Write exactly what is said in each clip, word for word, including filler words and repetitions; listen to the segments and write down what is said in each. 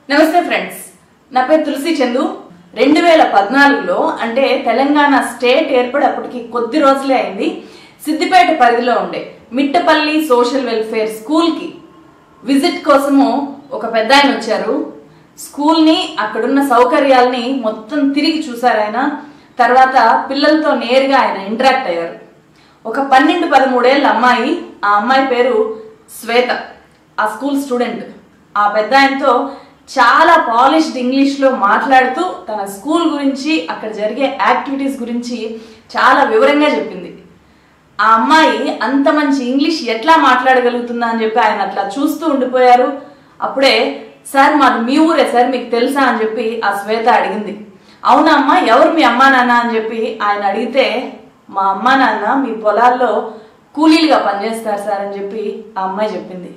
నమస్తే ఫ్రెండ్స్, నా పేరు తులసి చందు. రెండు వేల పద్నాలుగులో అంటే తెలంగాణ స్టేట్ ఏర్పడి అప్పటికి కొద్ది రోజులే అయింది. సిద్దిపేట పరిధిలో ఉండే మిట్టపల్లి సోషల్ వెల్ఫేర్ స్కూల్కి విజిట్ కోసము ఒక పెద్ద ఆయన వచ్చారు. స్కూల్ని అక్కడున్న సౌకర్యాలని మొత్తం తిరిగి చూశారు ఆయన. తర్వాత పిల్లలతో నేరుగా ఆయన ఇంటరాక్ట్ అయ్యారు. ఒక పన్నెండు పదమూడేళ్ళ అమ్మాయి, ఆ అమ్మాయి పేరు శ్వేత, ఆ స్కూల్ స్టూడెంట్. ఆ పెద్ద ఆయనతో చాలా పాలిష్డ్ ఇంగ్లీష్లో మాట్లాడుతూ తన స్కూల్ గురించి, అక్కడ జరిగే యాక్టివిటీస్ గురించి చాలా వివరంగా చెప్పింది. ఆ అమ్మాయి అంత మంచి ఇంగ్లీష్ ఎట్లా మాట్లాడగలుగుతుందా అని చెప్పి ఆయన అట్లా చూస్తూ ఉండిపోయారు. అప్పుడే, సార్ మాది మీ ఊరే సార్, మీకు తెలుసా అని చెప్పి ఆ శ్వేత అడిగింది. అవునా అమ్మ, ఎవరు మీ అమ్మా నాన్న అని చెప్పి ఆయన అడిగితే, మా అమ్మా నాన్న మీ పొలాల్లో కూలీలుగా పనిచేస్తారు సార్ అని చెప్పి ఆ అమ్మాయి చెప్పింది.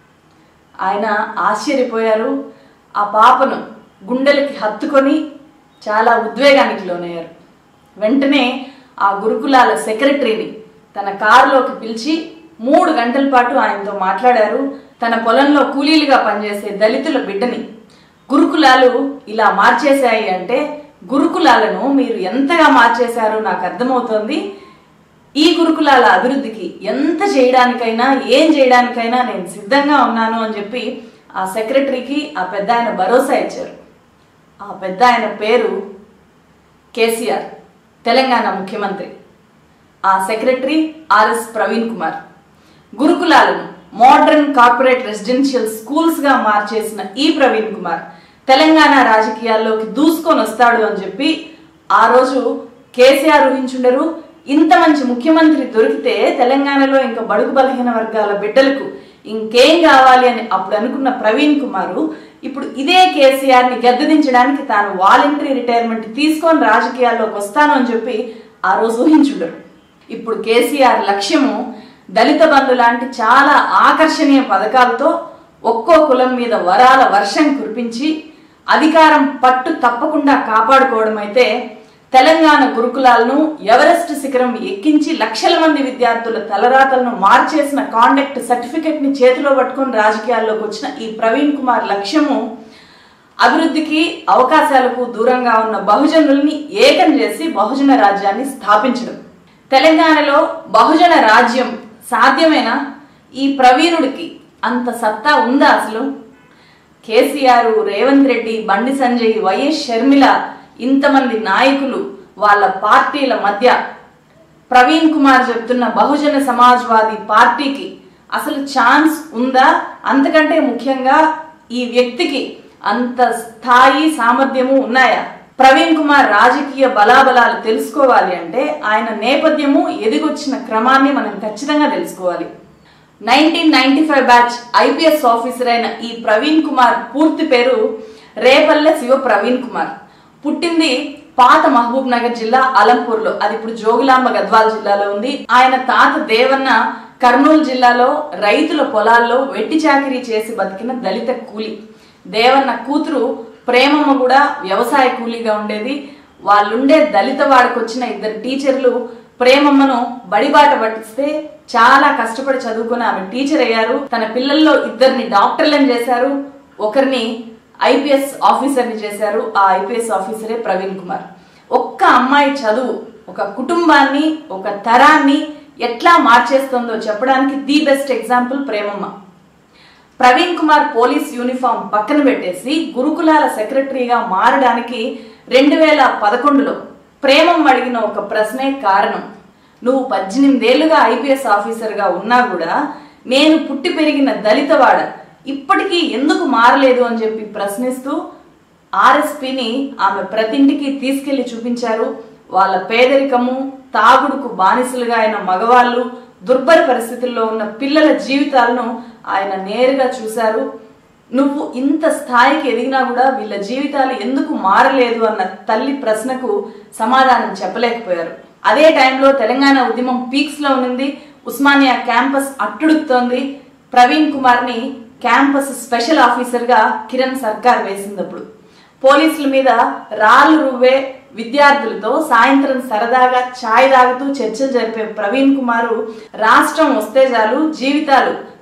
ఆయన ఆశ్చర్యపోయారు. ఆ పాపను గుండెలకి హత్తుకొని చాలా ఉద్వేగానికి లోనయ్యారు. వెంటనే ఆ గురుకులాల సెక్రటరీని తన కారులోకి పిలిచి మూడు గంటల పాటు ఆయనతో మాట్లాడారు. తన పొలంలో కూలీలుగా పనిచేసే దళితుల బిడ్డని గురుకులాలు ఇలా మార్చేశాయి అంటే, గురుకులాలను మీరు ఎంతగా మార్చేశారో నాకు అర్థమవుతోంది. ఈ గురుకులాల అభివృద్ధికి ఎంత చేయడానికైనా, ఏం చేయడానికైనా నేను సిద్ధంగా ఉన్నాను అని చెప్పి ఆ సెక్రటరీకి ఆ పెద్ద ఆయన భరోసా ఇచ్చారు. ఆ పెద్ద ఆయన పేరు కేసీఆర్, తెలంగాణ ముఖ్యమంత్రి. ఆ సెక్రటరీ ఆర్ఎస్ ప్రవీణ్ కుమార్. గురుకులాలను మోడర్న్ కార్పొరేట్ రెసిడెన్షియల్ స్కూల్స్గా మార్చేసిన ఈ ప్రవీణ్ కుమార్ తెలంగాణ రాజకీయాల్లోకి దూసుకొని వస్తాడు అని చెప్పి ఆ రోజు కేసీఆర్ ఊహించుండరు. ఇంత మంచి ముఖ్యమంత్రి దొరికితే తెలంగాణలో ఇంకా బడుగు బలహీన వర్గాల బిడ్డలకు ఇంకేం కావాలి అని అప్పుడు అనుకున్న ప్రవీణ్ కుమారు ఇప్పుడు ఇదే కేసీఆర్ని గద్దెదించడానికి తాను వాలంటరీ రిటైర్మెంట్ తీసుకొని రాజకీయాల్లోకి వస్తాను అని చెప్పి ఆ రోజు ఊహించుండరు. ఇప్పుడు కేసీఆర్ లక్ష్యము దళిత బంధు లాంటి చాలా ఆకర్షణీయ పథకాలతో ఒక్కో కులం మీద వరాల వర్షం కురిపించి అధికారం పట్టు తప్పకుండా కాపాడుకోవడం అయితే, తెలంగాణ గురుకులాలను ఎవరెస్ట్ శిఖరం ఎక్కించి లక్షల మంది విద్యార్థుల తలరాతలను మార్చేసిన కాండక్ట్ సర్టిఫికెట్ ని చేతిలో పట్టుకుని రాజకీయాల్లోకి వచ్చిన ఈ ప్రవీణ్ కుమార్ లక్ష్యము అభివృద్ధికి, అవకాశాలకు దూరంగా ఉన్న బహుజనుల్ని ఏకం చేసి బహుజన రాజ్యాన్ని స్థాపించడం. తెలంగాణలో బహుజన రాజ్యం సాధ్యమేనా? ఈ ప్రవీణుడికి అంత సత్తా ఉందా అసలు? కేసీఆర్, రేవంత్ రెడ్డి, బండి సంజయ్, వైఎస్ షర్మిల, ఇంతమంది నాయకులు, వాళ్ళ పార్టీల మధ్య ప్రవీణ్ కుమార్ చెప్తున్న బహుజన సమాజ్వాదీ పార్టీకి అసలు ఛాన్స్ ఉందా? అంతకంటే ముఖ్యంగా ఈ వ్యక్తికి అంత స్థాయి, సామర్థ్యము ఉన్నాయా? ప్రవీణ్ కుమార్ రాజకీయ బలాబలాలు తెలుసుకోవాలి అంటే ఆయన నేపథ్యము, ఎదిగొచ్చిన క్రమాన్ని మనం ఖచ్చితంగా తెలుసుకోవాలి. Nineteen ninety five batch IPS officer అయిన ఈ ప్రవీణ్ కుమార్ పూర్తి పేరు రేపల్లె శివ ప్రవీణ్ కుమార్. పుట్టింది పాత మహబూబ్ నగర్ జిల్లా అలంపూర్లో, అది ఇప్పుడు జోగులాంబ గద్వాల్ జిల్లాలో ఉంది. ఆయన తాత దేవన్న కర్నూలు జిల్లాలో రైతుల పొలాల్లో వెట్టి చాకిరీ చేసి బతికిన దళిత కూలి. దేవన్న కూతురు ప్రేమమ్మ కూడా వ్యవసాయ కూలీగా ఉండేది. వాళ్ళుండే దళిత వాడికి వచ్చిన ఇద్దరు టీచర్లు ప్రేమమ్మను బడిబాట పట్టిస్తే చాలా కష్టపడి చదువుకుని ఆమె టీచర్ అయ్యారు. తన పిల్లల్లో ఇద్దరిని డాక్టర్లను చేశారు, ఒకరిని ఐపీఎస్ ఆఫీసర్ని చేశారు. ఆ ఐపీఎస్ ఆఫీసరే ప్రవీణ్ కుమార్. ఒక్క అమ్మాయి చదువు ఒక కుటుంబాన్ని, ఒక తరాన్ని ఎట్లా మార్చేస్తుందో చెప్పడానికి the best example Premamma. Praveen Kumar police uniform పక్కన పెట్టేసి గురుకులాల సెక్రటరీగా మారడానికి రెండు వేల పదకొండులో ప్రేమమ్మ అడిగిన ఒక ప్రశ్నే కారణం. నువ్వు పద్దెనిమిదేళ్లుగా ఐపీఎస్ ఆఫీసర్గా ఉన్నా కూడా నేను పుట్టి పెరిగిన దళితవాడ ఇప్పటికీ ఎందుకు మారలేదు అని చెప్పి ప్రశ్నిస్తూ ఆర్ఎస్పీని ఆమె ప్రతింటికి తీసుకెళ్లి చూపించారు. వాళ్ళ పేదరికము, తాగుడుకు బానిసలుగా అయిన మగవాళ్ళు, దుర్భర పరిస్థితుల్లో ఉన్న పిల్లల జీవితాలను ఆయన నేరుగా చూశారు. నువ్వు ఇంత స్థాయికి ఎదిగినా కూడా వీళ్ళ జీవితాలు ఎందుకు మారలేదు అన్న తల్లి ప్రశ్నకు సమాధానం చెప్పలేకపోయారు. అదే టైంలో తెలంగాణ ఉద్యమం పీక్స్ లో ఉంది. ఉస్మానియా క్యాంపస్ అట్టుడుతోంది. ప్రవీణ్ కుమార్ ని క్యాంపస్ స్పెషల్ ఆఫీసర్ గా కిరణ్ సర్కార్ వేసినప్పుడు పోలీసుల మీద రాళ్లు రువ్వే విద్యార్థులతో సాయంత్రం సరదాగా ఛాయ్ తాగుతూ చర్చలు జరిపే ప్రవీణ్ కుమార్ రాష్ట్రం వస్తే చాలు జీవితాలు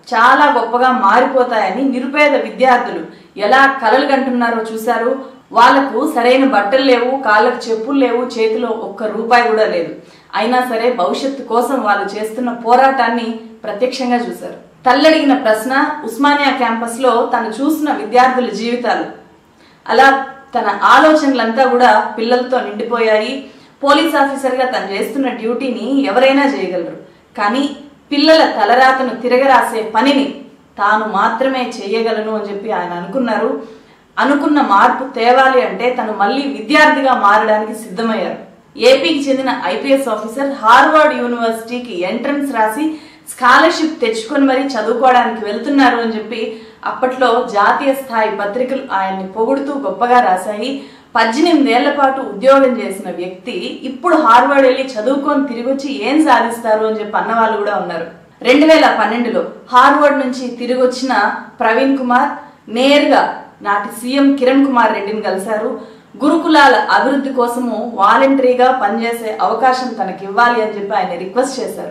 చాలా గొప్పగా మారిపోతాయని నిరుపేద విద్యార్థులు ఎలా కలలు కంటున్నారో చూశారు. వాళ్లకు సరైన బట్టలు లేవు, కాళ్ళకు చెప్పులు లేవు, చేతిలో ఒక్క రూపాయి కూడా లేదు. అయినా సరే భవిష్యత్తు కోసం వాళ్ళు చేస్తున్న పోరాటాన్ని ప్రత్యక్షంగా చూశారు. తల్లడిగిన ప్రశ్న, ఉస్మానియా క్యాంపస్ లో తను చూసిన విద్యార్థుల జీవితాలు. అలా తన ఆలోచనలంతా కూడా పిల్లలతో నిండిపోయాయి. పోలీస్ ఆఫీసర్ గా తను చేస్తున్న డ్యూటీని ఎవరైనా చేయగలరు, కానీ పిల్లల తలరాతను తిరగరాసే పనిని తాను మాత్రమే చేయగలను అని చెప్పి ఆయన అనుకున్నారు. అనుకున్న మార్పు తేవాలి అంటే తను మళ్ళీ విద్యార్థిగా మారడానికి సిద్ధమయ్యారు. ఏపీకి చెందిన ఐపీఎస్ ఆఫీసర్ హార్వర్డ్ యూనివర్సిటీకి ఎంట్రన్స్ రాసి స్కాలర్షిప్ తెచ్చుకొని మరీ చదువుకోవడానికి వెళ్తున్నారు అని చెప్పి అప్పట్లో జాతీయ స్థాయి పత్రికలు ఆయన్ని పొగుడుతూ గొప్పగా రాశాయి. పద్దెనిమిదేళ్ల పాటు ఉద్యోగం చేసిన వ్యక్తి ఇప్పుడు హార్వర్డ్ వెళ్ళి చదువుకొని తిరిగి వచ్చి ఏం సాధిస్తారు అని చెప్పి అన్న వాళ్ళు కూడా ఉన్నారు. రెండు వేల పన్నెండులో హార్వర్డ్ నుంచి తిరిగి వచ్చిన ప్రవీణ్ కుమార్ నేరుగా నాటి సీఎం కిరణ్ కుమార్ రెడ్డిని కలిశారు. గురుకులాల అభివృద్ధి కోసము వాలంటరీగా పనిచేసే అవకాశం తనకి ఇవ్వాలి అని చెప్పి ఆయన రిక్వెస్ట్ చేశారు.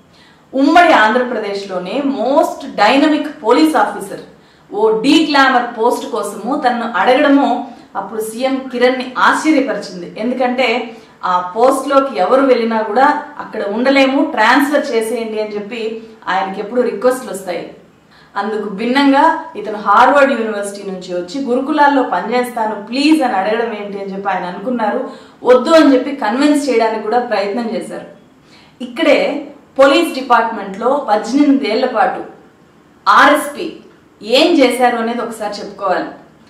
ఉమ్మడి ఆంధ్రప్రదేశ్లోనే మోస్ట్ డైనమిక్ పోలీస్ ఆఫీసర్ ఓ డీ గ్లామర్ పోస్ట్ కోసము తనను అడగడము అప్పుడు సీఎం కిరణ్ ని ఆశ్చర్యపరిచింది. ఎందుకంటే ఆ పోస్ట్ లోకి ఎవరు వెళ్ళినా కూడా అక్కడ ఉండలేము, ట్రాన్స్ఫర్ చేసేయండి అని చెప్పి ఆయనకి ఎప్పుడు రిక్వెస్ట్లు వస్తాయి. అందుకు భిన్నంగా ఇతను హార్వర్డ్ యూనివర్సిటీ నుంచి వచ్చి గురుకులాల్లో పనిచేస్తాను ప్లీజ్ అని అడగడం ఏంటి అని చెప్పి ఆయన అనుకున్నారు. వద్దు అని చెప్పి కన్విన్స్ చేయడానికి కూడా ప్రయత్నం చేశారు. ఇక్కడే పోలీస్ డిపార్ట్మెంట్ లో పద్దెనిమిది ఏళ్ల పాటు ఆర్ఎస్పీ ఏం చేశారు అనేది ఒకసారి చెప్పుకోవాలి.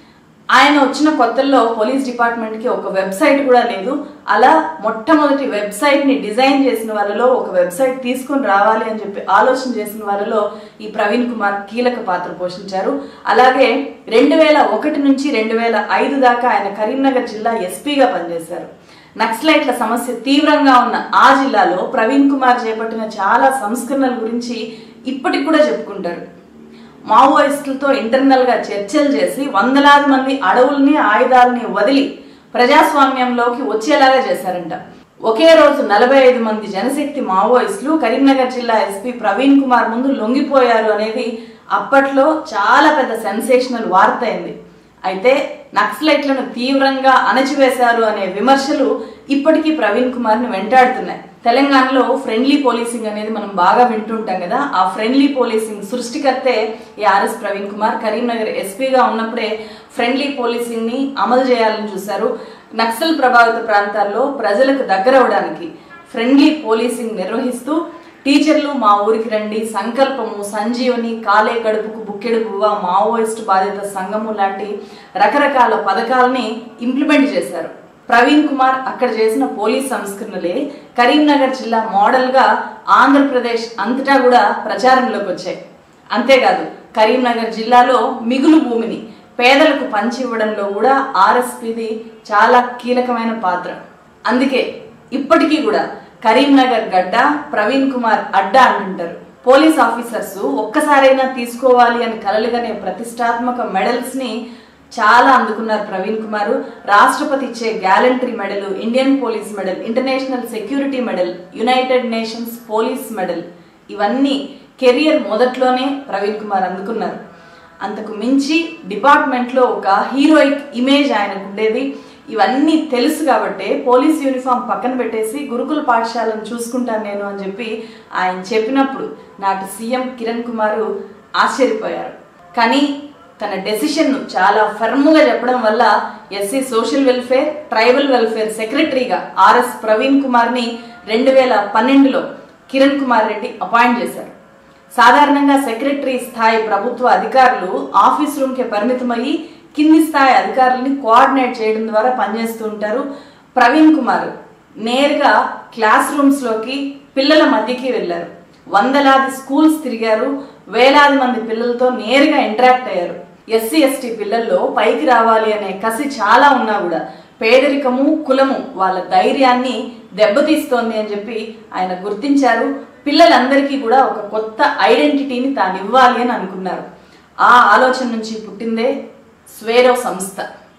ఆయన వచ్చిన కొత్తల్లో పోలీస్ డిపార్ట్మెంట్ కి ఒక వెబ్సైట్ కూడా లేదు. అలా మొట్టమొదటి వెబ్సైట్ ని డిజైన్ చేసిన వాళ్ళలో, ఒక వెబ్సైట్ తీసుకుని రావాలి అని చెప్పి ఆలోచన చేసిన వాళ్ళలో ఈ ప్రవీణ్ కుమార్ కీలక పాత్ర పోషించారు. అలాగే రెండు వేల ఒకటి నుంచి రెండు వేల ఐదు దాకా ఆయన కరీంనగర్ జిల్లా ఎస్పీగా పనిచేశారు. నక్సలైట్ల సమస్య తీవ్రంగా ఉన్న ఆ జిల్లాలో ప్రవీణ్ కుమార్ చేపట్టిన చాలా సంస్కరణల గురించి ఇప్పటికి కూడా చెప్పుకుంటారు. మావోయిస్టులతో ఇంటర్నల్ గా చర్చలు చేసి వందలాది మంది అడవుల్ని, ఆయుధాలని వదిలి ప్రజాస్వామ్యంలోకి వచ్చేలాగా చేశారంట. ఒకే రోజు నలభై ఐదు మంది జనశక్తి మావోయిస్టులు కరీంనగర్ జిల్లా ఎస్పీ ప్రవీణ్ కుమార్ ముందు లొంగిపోయారు అనేది అప్పట్లో చాలా పెద్ద సెన్సేషనల్ వార్త అయింది. అయితే నక్సలైట్లను తీవ్రంగా అణచివేశారు అనే విమర్శలు ఇప్పటికీ ప్రవీణ్ కుమార్ ని వెంటాడుతున్నాయి. తెలంగాణలో ఫ్రెండ్లీ పోలీసింగ్ అనేది మనం బాగా వింటుంటాం కదా. ఆ ఫ్రెండ్లీ పోలీసింగ్ సృష్టికర్తే ఈ ఆర్ఎస్ ప్రవీణ్ కుమార్. కరీంనగర్ ఎస్పీగా ఉన్నప్పుడే ఫ్రెండ్లీ పోలీసింగ్ ని అమలు చేయాలని చూశారు. నక్సల్ ప్రభావిత ప్రాంతాల్లో ప్రజలకు దగ్గరవడానికి ఫ్రెండ్లీ పోలీసింగ్ నిర్వహిస్తూ టీచర్లు మా ఊరికి రండి, సంకల్పము, సంజీవని, కాలే కడుపుకు బుక్కెడు పువ్వ, మావోయిస్టు బాధిత సంఘము లాంటి రకరకాల పథకాలని ఇంప్లిమెంట్ చేశారు. ప్రవీణ్ కుమార్ అక్కడ చేసిన పోలీస్ సంస్కరణలే కరీంనగర్ జిల్లా మోడల్ గా ఆంధ్రప్రదేశ్ అంతటా కూడా ప్రచారంలోకి వచ్చాయి. అంతేకాదు కరీంనగర్ జిల్లాలో మిగులు భూమిని పేదలకు పంచి ఇవ్వడంలో కూడా ఆర్ఎస్పీది చాలా కీలకమైన పాత్ర. అందుకే ఇప్పటికీ కూడా కరీంనగర్ గడ్డ ప్రవీణ్ కుమార్ అడ్డా అంటుంటారు. పోలీస్ ఆఫీసర్స్ ఒక్కసారైనా తీసుకోవాలి అని కలలుగానే ప్రతిష్టాత్మక మెడల్స్ ని చాలా అందుకున్నారు ప్రవీణ్ కుమార్. రాష్ట్రపతి ఇచ్చే gallantry medal, Indian police medal, international security medal, United Nations police medal, ఇవన్నీ కెరియర్ మొదట్లోనే ప్రవీణ్ కుమార్ అందుకున్నారు. అంతకు మించి డిపార్ట్మెంట్ లో ఒక హీరోయిక్ ఇమేజ్ ఆయనకు ఉండేది. ఇవన్నీ తెలుసు కాబట్టే పోలీస్ యూనిఫామ్ పక్కన పెట్టేసి గురుకుల పాఠశాలను చూసుకుంటాను నేను అని చెప్పి ఆయన చెప్పినప్పుడు నాటి సీఎం కిరణ్ కుమార్ ఆశ్చర్యపోయారు. కానీ తన డెసిషన్ ను చాలా ఫర్మ్గా చెప్పడం వల్ల SC social welfare, tribal welfare సెక్రటరీగా ఆర్ఎస్ ప్రవీణ్ కుమార్ ని రెండు వేల పన్నెండులో కిరణ్ కుమార్ రెడ్డి అపాయింట్ చేశారు. సాధారణంగా సెక్రటరీ స్థాయి ప్రభుత్వ అధికారులు ఆఫీస్ రూమ్ కి పరిమితమయ్యి కింది స్థాయి అధికారులని కోఆర్డినేట్ చేయడం ద్వారా పనిచేస్తూ ఉంటారు. ప్రవీణ్ కుమార్ నేరుగా క్లాస్ రూమ్స్ లోకి పిల్లల మధ్యకి వెళ్లారు. వందలాది స్కూల్స్ తిరిగారు. వేలాది మంది పిల్లలతో నేరుగా ఇంటరాక్ట్ అయ్యారు. ఎస్సీ ఎస్టీ పిల్లల్లో పైకి రావాలి అనే కసి చాలా ఉన్నా కూడా పేదరికము, కులము వాళ్ళ ధైర్యాన్ని దెబ్బతీస్తోంది అని చెప్పి ఆయన గుర్తించారు. పిల్లలందరికీ కూడా ఒక కొత్త ఐడెంటిటీని తాను ఇవ్వాలి అని అనుకున్నారు. ఆ ఆలోచన నుంచి పుట్టిందే స్వేరో సంస్థ.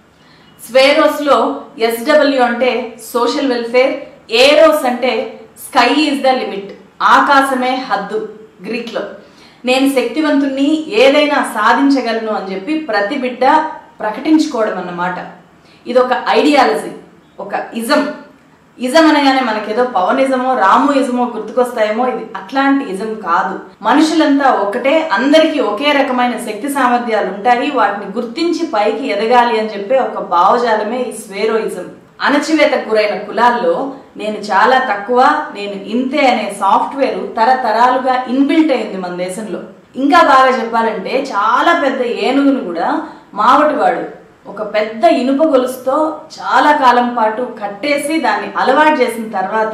స్వేరోస్ లో ఎస్డబ్ల్యూ అంటే సోషల్ వెల్ఫేర్, ఏరోస్ అంటే స్కై ఈజ్ ద లిమిట్, ఆకాశమే హద్దు గ్రీక్ లో. నేను శక్తివంతుణ్ణి, ఏదైనా సాధించగలను అని చెప్పి ప్రతి బిడ్డ ప్రకటించుకోవడం అన్నమాట. ఇది ఒక ఐడియాలజీ, ఒక ఇజం. ఇజం అనగానే మనకేదో పవనిజమో రాము ఇజమో గుర్తుకొస్తాయేమో, ఇది అట్లాంటి ఇజం కాదు. మనుషులంతా ఒకటే, అందరికీ ఒకే రకమైన శక్తి సామర్థ్యాలు ఉంటాయి, వాటిని గుర్తించి పైకి ఎదగాలి అని చెప్పే ఒక భావజాలమే ఈ స్వేరోయిజం. అణచివేతకు గురైన కులాల్లో నేను చాలా తక్కువ, నేను ఇంతే అనే సాఫ్ట్వేర్ తరతరాలుగా ఇన్బిల్ట్ అయింది మన దేశంలో. ఇంకా బాగా చెప్పాలంటే చాలా పెద్ద ఏనుగును కూడా మావటివాడు ఒక పెద్ద ఇనుప గొలుసుతో చాలా కాలం పాటు కట్టేసి దాన్ని అలవాటు చేసిన తర్వాత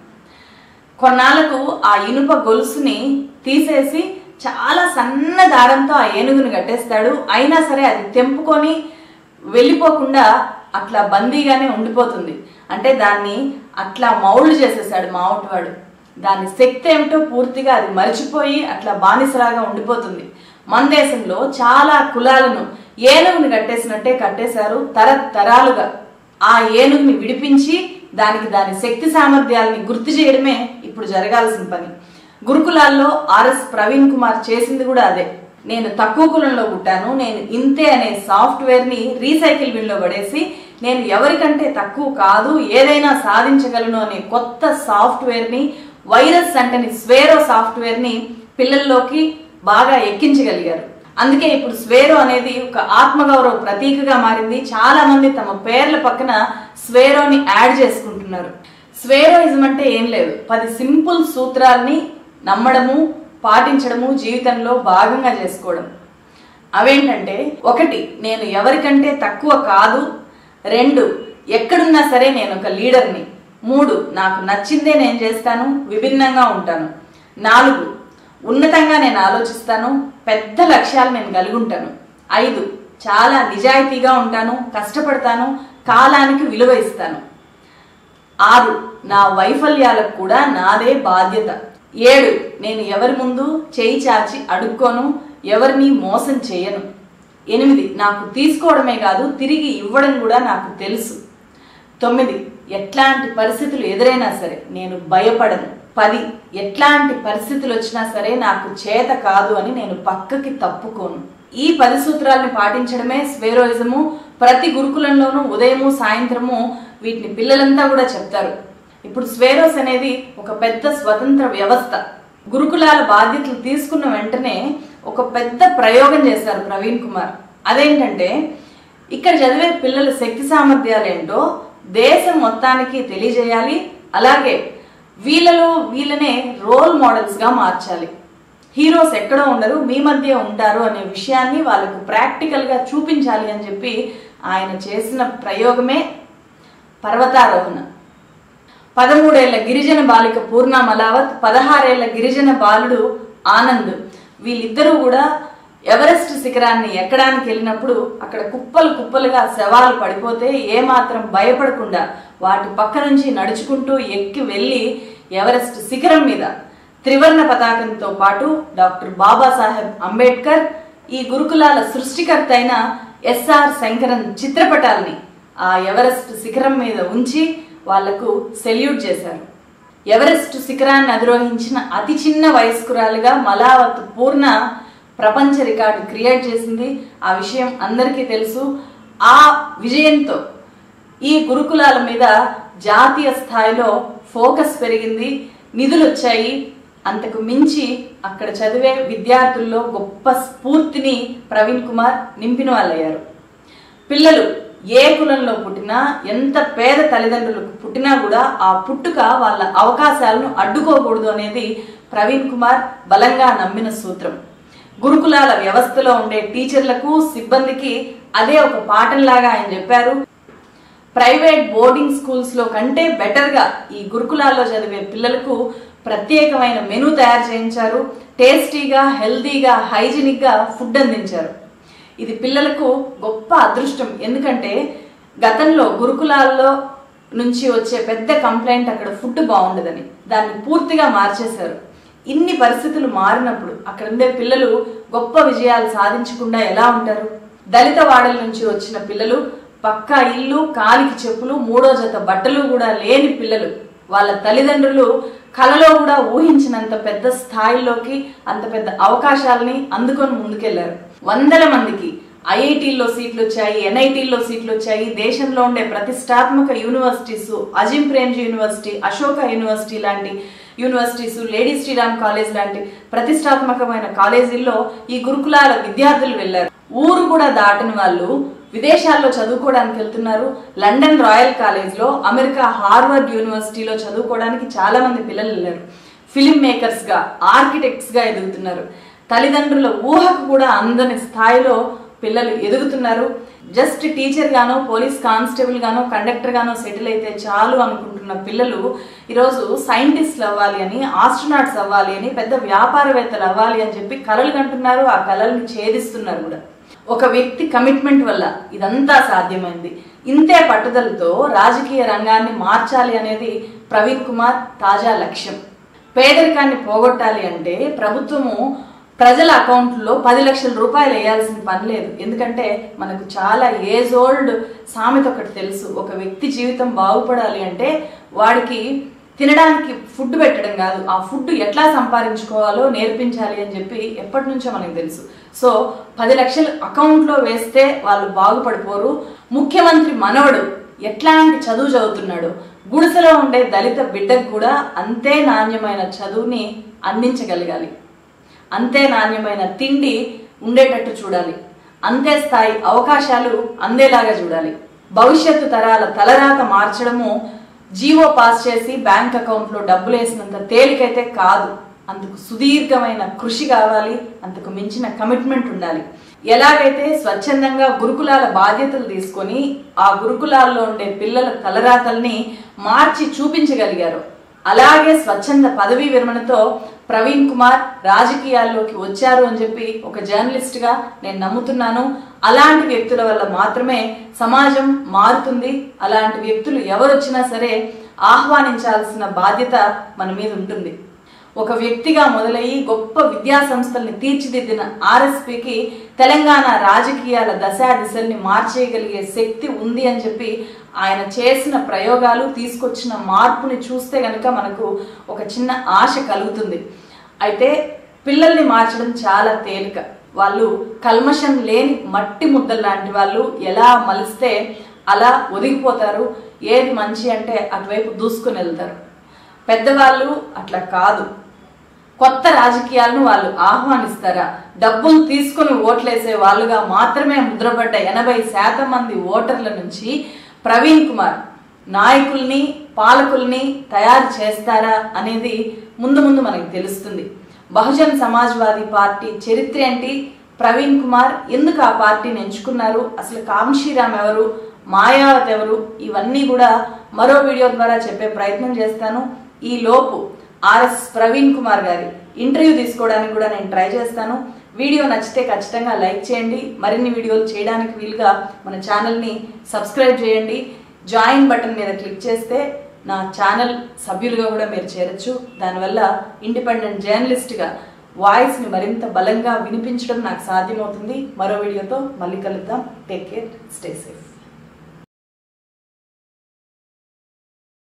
కొన్నాళ్లకు ఆ ఇనుప గొలుసుని తీసేసి చాలా సన్న దారంతో ఆ ఏనుగుని కట్టేస్తాడు. అయినా సరే అది తెంపుకొని వెళ్ళిపోకుండా అట్లా బందీగానే ఉండిపోతుంది. అంటే దాన్ని అట్లా మౌల్డ్ చేసేసాడు మావటివాడు. దాని శక్తి ఏమిటో పూర్తిగా అది మరిచిపోయి అట్లా బానిసలాగా ఉండిపోతుంది. మన దేశంలో చాలా కులాలను ఏనుగుని కట్టేసినట్టే కట్టేశారు తరతరాలుగా. ఆ ఏనుగుని విడిపించి దానికి దాని శక్తి సామర్థ్యాలని గుర్తు చేయడమే ఇప్పుడు జరగాల్సిన పని. గురుకులాల్లో ఆర్ఎస్ ప్రవీణ్ కుమార్ చేసింది కూడా అదే. నేను తక్కువ కులంలో పుట్టాను, నేను ఇంతే అనే సాఫ్ట్వేర్ ని రీసైకిల్ బిన్ లో పడేసి నేను ఎవరికంటే తక్కువ కాదు, ఏదైనా సాధించగలను అనే కొత్త సాఫ్ట్వేర్ ని, వైరస్ అంటని స్వేరో సాఫ్ట్వేర్ ని పిల్లల్లోకి బాగా ఎక్కించగలిగారు. అందుకే ఇప్పుడు స్వేరో అనేది ఒక ఆత్మగౌరవ ప్రతీకగా మారింది. చాలా మంది తమ పేర్ల పక్కన స్వేరోని యాడ్ చేసుకుంటున్నారు. స్వేరోయిజం అంటే ఏం లేదు, పది సింపుల్ సూత్రాల్ని నమ్మడము, పాటించడము, జీవితంలో భాగంగా చేసుకోవడం. అవేంటంటే, ఒకటి, నేను ఎవరికంటే తక్కువ కాదు. రెండు, ఎక్కడున్నా సరే నేను ఒక లీడర్ని. మూడు, నాకు నచ్చిందే నేను చేస్తాను, విభిన్నంగా ఉంటాను. నాలుగు, ఉన్నతంగా నేను ఆలోచిస్తాను, పెద్ద లక్ష్యాలు నేను కలిగి ఉంటాను. ఐదు, చాలా నిజాయితీగా ఉంటాను, కష్టపడతాను, కాలానికి విలువ ఇస్తాను. ఆరు, నా వైఫల్యాలకు కూడా నాదే బాధ్యత. ఏడు, నేను ఎవరి ముందు చేయి చాచి అడుక్కోను, ఎవరిని మోసం చేయను. ఎనిమిది, నాకు తీసుకోవడమే కాదు తిరిగి ఇవ్వడం కూడా నాకు తెలుసు. తొమ్మిది, ఎట్లాంటి పరిస్థితులు ఎదురైనా సరే నేను భయపడను. పది, ఎట్లాంటి పరిస్థితులు వచ్చినా సరే నాకు చేత కాదు అని నేను పక్కకి తప్పుకోను. ఈ పది సూత్రాలను పాటించడమే స్వేరోయిజము. ప్రతి గురుకులంలోనూ ఉదయము సాయంత్రము వీటిని పిల్లలంతా కూడా చెప్తారు. ఇప్పుడు స్వేరోస్ అనేది ఒక పెద్ద స్వతంత్ర వ్యవస్థ. గురుకులాల బాధ్యతలు తీసుకున్న వెంటనే ఒక పెద్ద ప్రయోగం చేశారు ప్రవీణ్ కుమార్. అదేంటంటే, ఇక్కడ చదివే పిల్లల శక్తి సామర్థ్యాలు ఏంటో దేశం మొత్తానికి తెలియజేయాలి. అలాగే వీళ్ళలో వీళ్ళనే రోల్ మోడల్స్ గా మార్చాలి. హీరోస్ ఎక్కడో ఉండరు, మీ మధ్య ఉంటారు అనే విషయాన్ని వాళ్ళకు ప్రాక్టికల్ గా చూపించాలి అని చెప్పి ఆయన చేసిన ప్రయోగమే పర్వతారోహణ. పదమూడేళ్ల గిరిజన బాలిక పూర్ణ మలావత్, పదహారేళ్ల గిరిజన బాలుడు ఆనంద్, వీళ్ళిద్దరూ కూడా ఎవరెస్ట్ శిఖరాన్ని ఎక్కడానికి వెళ్ళినప్పుడు అక్కడ కుప్పలు కుప్పలుగా శవాలు పడిపోతే ఏమాత్రం భయపడకుండా వాటి పక్క నుంచి నడుచుకుంటూ ఎక్కి వెళ్ళి ఎవరెస్ట్ శిఖరం మీద త్రివర్ణ పతాకంతో పాటు డాక్టర్ బాబాసాహెబ్ అంబేద్కర్, ఈ గురుకులాల సృష్టికర్త అయిన ఎస్ఆర్ శంకరన్ చిత్రపటాల్ని ఆ ఎవరెస్ట్ శిఖరం మీద ఉంచి వాళ్లకు సెల్యూట్ చేశారు. ఎవరెస్ట్ శిఖరాన్ని అధిరోహించిన అతి చిన్న వయస్కురాలుగా మలావత్ పూర్ణ ప్రపంచ రికార్డు క్రియేట్ చేసింది. ఆ విషయం అందరికీ తెలుసు. ఆ విజయంతో ఈ గురుకులాల మీద జాతీయ స్థాయిలో ఫోకస్ పెరిగింది, నిధులు వచ్చాయి. అంతకు మించి అక్కడ చదివే విద్యార్థుల్లో గొప్ప స్ఫూర్తిని ప్రవీణ్ కుమార్ నింపిన వాళ్ళయ్యారు. పిల్లలు ఏ కులంలో పుట్టినా, ఎంత పేద తల్లిదండ్రులకు పుట్టినా కూడా ఆ పుట్టుక వాళ్ళ అవకాశాలను అడ్డుకోకూడదు అనేది ప్రవీణ్ కుమార్ బలంగా నమ్మిన సూత్రం. గురుకులాల వ్యవస్థలో ఉండే టీచర్లకు, సిబ్బందికి అదే ఒక పాఠంలాగా ఆయన చెప్పారు. ప్రైవేట్ బోర్డింగ్ స్కూల్స్ లో కంటే బెటర్ గా ఈ గురుకులాల్లో చదివే పిల్లలకు ప్రత్యేకమైన మెనూ తయారు చేయించారు. టేస్టీగా, హెల్దీగా, హైజీనిక్ గా ఫుడ్ అందించారు. ఇది పిల్లలకు గొప్ప అదృష్టం. ఎందుకంటే గతంలో గురుకులాల్లో నుంచి వచ్చే పెద్ద కంప్లైంట్ అక్కడ ఫుడ్ బాగుండదని, దాన్ని పూర్తిగా మార్చేశారు. ఇన్ని పరిస్థితులు మారినప్పుడు అక్కడ ఉండే పిల్లలు గొప్ప విజయాలు సాధించకుండా ఎలా ఉంటారు? దళిత వాడల నుంచి వచ్చిన పిల్లలు, పక్కా ఇల్లు, కాలికి చెప్పులు, మూడో జత బట్టలు కూడా లేని పిల్లలు, వాళ్ళ తల్లిదండ్రులు కలలో కూడా ఊహించినంత పెద్ద స్థాయిలోకి అంత పెద్ద అవకాశాలని అందుకొని ముందుకెళ్లారు. వందల మందికి ఐఐటీల్లో సీట్లు వచ్చాయి, ఎన్ఐటీల్లో సీట్లు వచ్చాయి. దేశంలో ఉండే ప్రతిష్టాత్మక universities, Azim Premji university, Ashoka university లాంటి యూనివర్సిటీస్, లేడీ శ్రీరామ్ కాలేజ్ లాంటి ప్రతిష్టాత్మకమైన కాలేజీల్లో ఈ గురుకులాల విద్యార్థులు వెళ్లారు. ఊరు కూడా దాటని వాళ్ళు విదేశాల్లో చదువుకోవడానికి వెళ్తున్నారు. లండన్ రాయల్ కాలేజ్ లో, అమెరికా హార్వర్డ్ యూనివర్సిటీలో చదువుకోవడానికి చాలా మంది పిల్లలు వెళ్ళారు. ఫిల్మ్ మేకర్స్ గా, ఆర్కిటెక్ట్స్ గా ఎదుగుతున్నారు. తల్లిదండ్రుల ఊహకు కూడా అందని స్థాయిలో పిల్లలు ఎదుగుతున్నారు. జస్ట్ టీచర్ గానో, పోలీస్ కానిస్టేబుల్ గానో, కండక్టర్ గానో సెటిల్ అయితే చాలు అనుకుంటున్న పిల్లలు ఈరోజు సైంటిస్టులు అవ్వాలి అని, ఆస్ట్రోనాట్స్ అవ్వాలి అని, పెద్ద వ్యాపారవేత్తలు అవ్వాలి అని చెప్పి కలలు కంటున్నారు. ఆ కలల్ని ఛేదిస్తున్నారు కూడా. ఒక వ్యక్తి కమిట్మెంట్ వల్ల ఇదంతా సాధ్యమైంది. ఇంతే పట్టుదలతో రాజకీయ రంగాన్ని మార్చాలి అనేది ప్రవీణ్ కుమార్ తాజా లక్ష్యం. పేదరికాన్ని పోగొట్టాలి అంటే ప్రభుత్వము ప్రజల అకౌంట్లో పది లక్షల రూపాయలు వేయాల్సిన పని లేదు. ఎందుకంటే మనకు చాలా ఏజ్ ఓల్డ్ సామెత ఒకటి తెలుసు, ఒక వ్యక్తి జీవితం బాగుపడాలి అంటే వాడికి తినడానికి ఫుడ్ పెట్టడం కాదు, ఆ ఫుడ్ ఎట్లా సంపాదించుకోవాలో నేర్పించాలి అని చెప్పి ఎప్పటి నుంచో మనకు తెలుసు. సో పది లక్షలు అకౌంట్లో వేస్తే వాళ్ళు బాగుపడిపోరు. ముఖ్యమంత్రి మనవడు ఎట్లాంటి చదువు చదువుతున్నాడు, గుడిసెలో ఉండే దళిత బిడ్డకు కూడా అంతే నాణ్యమైన చదువుని అందించగలగాలి, అంతే నాణ్యమైన తిండి ఉండేటట్టు చూడాలి, అంతే స్థాయి అవకాశాలు అందేలాగా చూడాలి. భవిష్యత్తు తరాల తలరాత మార్చడము జీవో పాస్ చేసి బ్యాంక్ అకౌంట్లో డబ్బులు వేసినంత తేలికైతే కాదు. అందుకు సుదీర్ఘమైన కృషి కావాలి, అంతకు మించిన కమిట్మెంట్ ఉండాలి. ఎలాగైతే స్వచ్ఛందంగా గురుకులాల బాధ్యతలు తీసుకొని ఆ గురుకులాల్లో ఉండే పిల్లల తలరాతల్ని మార్చి చూపించగలిగారు, అలాగే స్వచ్ఛంద పదవీ విరమణతో ప్రవీణ్ కుమార్ రాజకీయాల్లోకి వచ్చారు అని చెప్పి ఒక జర్నలిస్ట్ గా నేను నమ్ముతున్నాను. అలాంటి వ్యక్తుల వల్ల మాత్రమే సమాజం మారుతుంది. అలాంటి వ్యక్తులు ఎవరు వచ్చినా సరే ఆహ్వానించాల్సిన బాధ్యత మన మీద ఉంటుంది. ఒక వ్యక్తిగా మొదలయ్యి గొప్ప విద్యా సంస్థల్ని తీర్చిదిద్దిన ఆర్ఎస్పీకి తెలంగాణ రాజకీయాల దశా దిశల్ని మార్చేయగలిగే శక్తి ఉంది అని చెప్పి ఆయన చేసిన ప్రయోగాలు, తీసుకొచ్చిన మార్పుని చూస్తే గనక మనకు ఒక చిన్న ఆశ కలుగుతుంది. అయితే పిల్లల్ని మార్చడం చాలా తేలిక. వాళ్ళు కల్మషం లేని మట్టి ముద్దలు లాంటి వాళ్ళు. ఎలా మలిస్తే అలా ఒదిగిపోతారు. ఏది మంచి అంటే అటువైపు దూసుకుని వెళ్తారు. పెద్దవాళ్ళు అట్లా కాదు. కొత్త రాజకీయాలను వాళ్ళు ఆహ్వానిస్తారా? డబ్బులు తీసుకుని ఓట్లేసే వాళ్ళుగా మాత్రమే ముద్రపడ్డ ఎనభై శాతం మంది ఓటర్ల నుంచి ప్రవీణ్ కుమార్ నాయకుల్ని, పాలకుల్ని తయారు చేస్తారా అనేది ముందు ముందు మనకు తెలుస్తుంది. బహుజన్ సమాజ్వాదీ పార్టీ చరిత్ర ఏంటి, ప్రవీణ్ కుమార్ ఎందుకు ఆ పార్టీని ఎంచుకున్నారు, అసలు కాంశీరామ్ ఎవరు, మాయావతి ఎవరు, ఇవన్నీ కూడా మరో వీడియో ద్వారా చెప్పే ప్రయత్నం చేస్తాను. ఈ లోపు ఆర్ఎస్ ప్రవీణ్ కుమార్ గారి ఇంటర్వ్యూ తీసుకోవడానికి కూడా నేను ట్రై చేస్తాను. వీడియో నచ్చితే ఖచ్చితంగా లైక్ చేయండి. మరిన్ని వీడియోలు చేయడానికి వీలుగా మన ఛానల్ని సబ్స్క్రైబ్ చేయండి. జాయిన్ బటన్ మీద క్లిక్ చేస్తే నా ఛానల్ సభ్యులుగా కూడా మీరు చేరొచ్చు. దానివల్ల ఇండిపెండెంట్ జర్నలిస్ట్గా వాయిస్ని మరింత బలంగా వినిపించడం నాకు సాధ్యమవుతుంది. మరో వీడియోతో మళ్ళీ కలుద్దాం. Take care, stay safe.